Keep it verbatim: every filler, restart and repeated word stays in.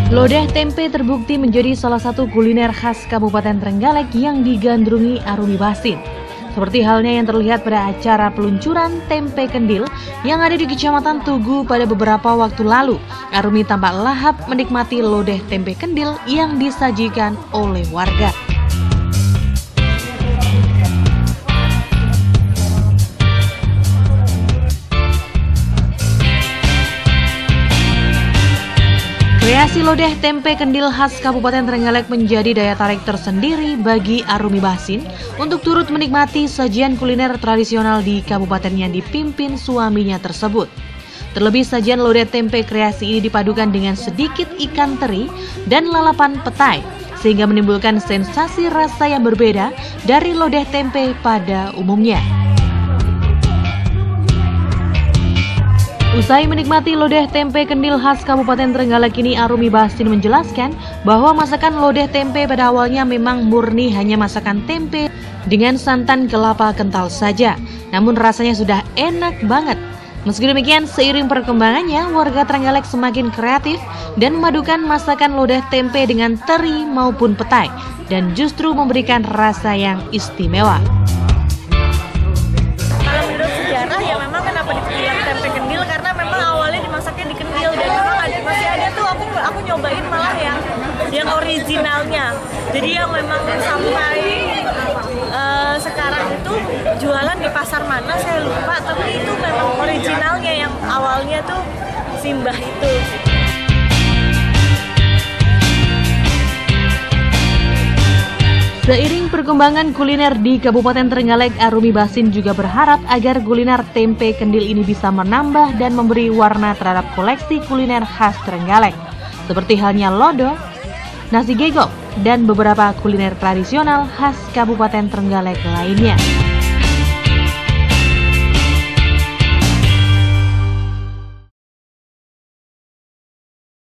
Lodeh tempe terbukti menjadi salah satu kuliner khas Kabupaten Trenggalek yang digandrungi Arumi Bachsin. Seperti halnya yang terlihat pada acara peluncuran tempe kendil yang ada di Kecamatan Tugu pada beberapa waktu lalu. Arumi tampak lahap menikmati lodeh tempe kendil yang disajikan oleh warga. Kreasi lodeh tempe kendil khas Kabupaten Trenggalek menjadi daya tarik tersendiri bagi Arumi Bachsin untuk turut menikmati sajian kuliner tradisional di kabupaten yang dipimpin suaminya tersebut. Terlebih sajian lodeh tempe kreasi ini dipadukan dengan sedikit ikan teri dan lalapan petai, sehingga menimbulkan sensasi rasa yang berbeda dari lodeh tempe pada umumnya. Usai menikmati lodeh tempe kendil khas Kabupaten Trenggalek ini, Arumi Bachsin menjelaskan bahwa masakan lodeh tempe pada awalnya memang murni hanya masakan tempe dengan santan kelapa kental saja. Namun rasanya sudah enak banget. Meski demikian, seiring perkembangannya, warga Trenggalek semakin kreatif dan memadukan masakan lodeh tempe dengan teri maupun petai, dan justru memberikan rasa yang istimewa. Kalau menurut sejarah ya memang kenapa dibilang tempe kendil, karena memang awalnya dimasaknya di kendil dan memang ada, masih ada tuh aku aku nyobain malah yang yang originalnya. Jadi yang memang sampai uh, sekarang itu jualan di pasar mana saya lupa, tapi itu memang originalnya yang awalnya tuh Simbah itu. Seiring perkembangan kuliner di Kabupaten Trenggalek, Arumi Bachsin juga berharap agar kuliner tempe kendil ini bisa menambah dan memberi warna terhadap koleksi kuliner khas Trenggalek, seperti halnya lodo, nasi gegok, dan beberapa kuliner tradisional khas Kabupaten Trenggalek lainnya.